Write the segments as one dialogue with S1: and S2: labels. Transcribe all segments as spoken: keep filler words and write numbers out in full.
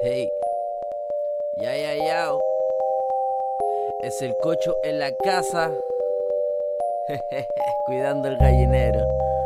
S1: Hey, ya, ya, ya. Es el cocho en la casa, cuidando el gallinero.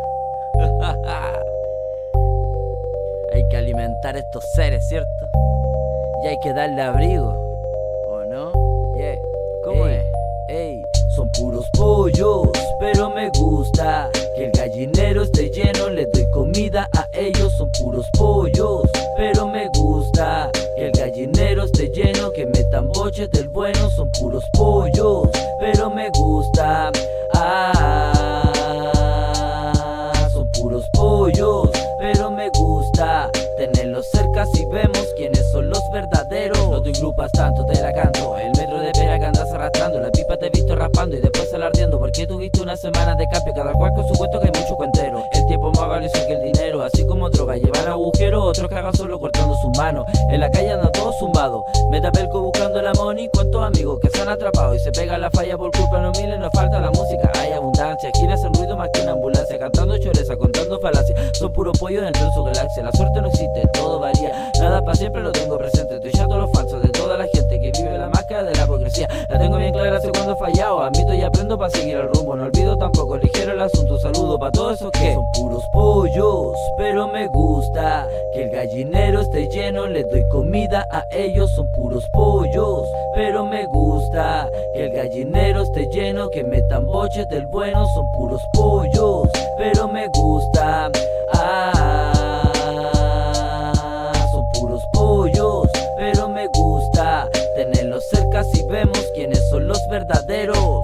S1: Hay que alimentar a estos seres, ¿cierto? Y hay que darle abrigo, ¿o no? Yeah. ¿Cómo
S2: Ey,
S1: es?
S2: Ey, son puros pollos, pero me gusta que el gallinero esté lleno. Le doy comida a ellos, son puros pollos, pero me gusta que el gallinero esté lleno. Que metan boches del bueno, son puros pollos, pero me gusta. Ah, son puros pollos, pero me gusta tenerlos cerca si vemos quiénes son los verdaderos. No te engrupas tanto, te la canto. El metro de pera que andas arrastrando, la pipa te he visto raspando y después alardeando porque tuviste una semana de cambio. Cada cual con su cuento, que hay mucho cuentero. El tiempo más valioso que el dinero, así como droga llevan agujeros, otros cagan solo cortando sus manos. En la calle anda todo zumbado, me tapelco buscando la money. Cuántos amigos que se han atrapado y se pegan la falla por culpa, no miles, nos falta la música. Hay abundancia, giras el ruido más que una ambulancia, cantando choreza, contando falacias. Son puros pollos dentro de su galaxia. La suerte no existe, todo varía, nada para siempre lo tengo presente. Estoy chato los falsos de toda la gente que vive la máscara de la hipocresía. La tengo bien clara, sé cuando he fallado, admito y aprendo para seguir el rumbo. No olvido tampoco, ligero el asunto. Saludo para todos esos que son puros pollos, pero me gusta que el gallinero esté lleno. Les doy comida a ellos, son puros pollos, pero me gusta que el gallinero esté lleno. Que metan boches del bueno, son puros pollos, pero me gusta. Ah, son puros pollos, pero me gusta tenerlos cerca si vemos quiénes son los verdaderos.